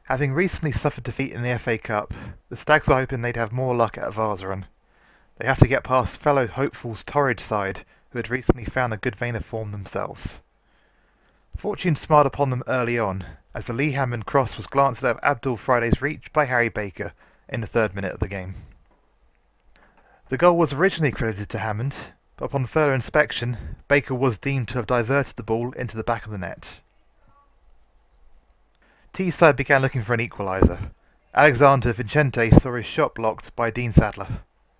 Having recently suffered defeat in the FA Cup, the Stags were hoping they'd have more luck at a Vase run. They have to get past fellow hopefuls Torridge side, who had recently found a good vein of form themselves. Fortune smiled upon them early on, as the Lee Hammond cross was glanced out of Abdul Friday's reach by Harry Baker in the 3rd minute of the game. The goal was originally credited to Hammond, but upon further inspection, Baker was deemed to have diverted the ball into the back of the net. Teesside began looking for an equaliser. Alexander Vincente saw his shot blocked by Dean Sadler.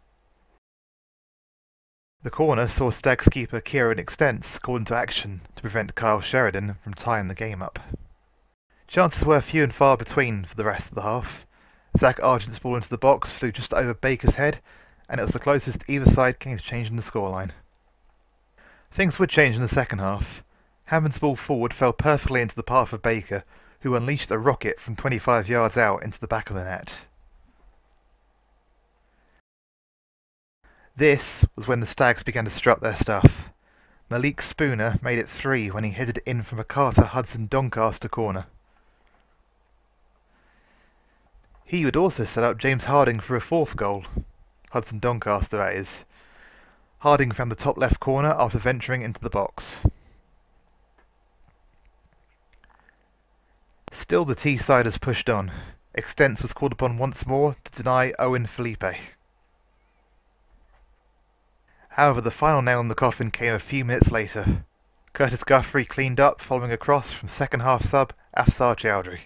The corner saw Stags keeper Kieran Extence called into action to prevent Kyle Sheridan from tying the game up. Chances were few and far between for the rest of the half. Zach Argent's ball into the box flew just over Baker's head, and it was the closest either side came to changing the scoreline. Things would change in the second half. Hammond's ball forward fell perfectly into the path of Baker, who unleashed a rocket from 25 yards out into the back of the net. This was when the Stags began to strut their stuff. Malik Spooner made it 3 when he headed in from a Carter Hudson Doncaster corner. He would also set up James Harding for a 4th goal. Hudson Doncaster, that is. Harding found the top left corner after venturing into the box. Still the Teessiders pushed on. Extence was called upon once more to deny Owen Felipe. However, the final nail in the coffin came a few minutes later. Curtis Guthrie cleaned up following a cross from second half sub Afsar Chowdhury.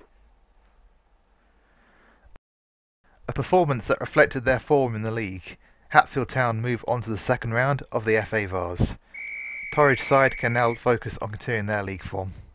A performance that reflected their form in the league. Hatfield Town move on to the second round of the FA Vase. Torridge side can now focus on continuing their league form.